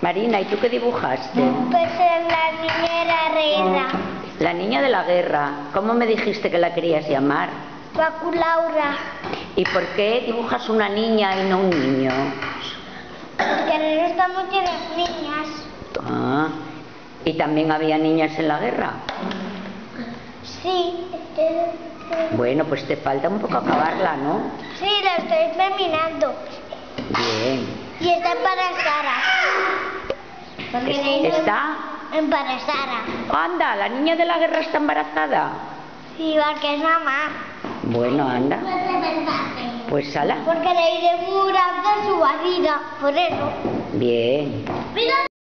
Marina, ¿y tú qué dibujaste? Pues la niña de la guerra. La niña de la guerra. ¿Cómo me dijiste que la querías llamar? Paco Laura. ¿Y por qué dibujas una niña y no un niño? Porque no estamos llenos niñas. Ah, ¿y también había niñas en la guerra? Sí. Bueno, pues te falta un poco acabarla, ¿no? Sí, la estoy terminando. Bien. Y está embarazada. ¿Está? Embarazada. Anda, la niña de la guerra está embarazada. Sí, porque es mamá. Bueno, anda. Pues ala. Porque le iré murando su barriga, por eso. Bien.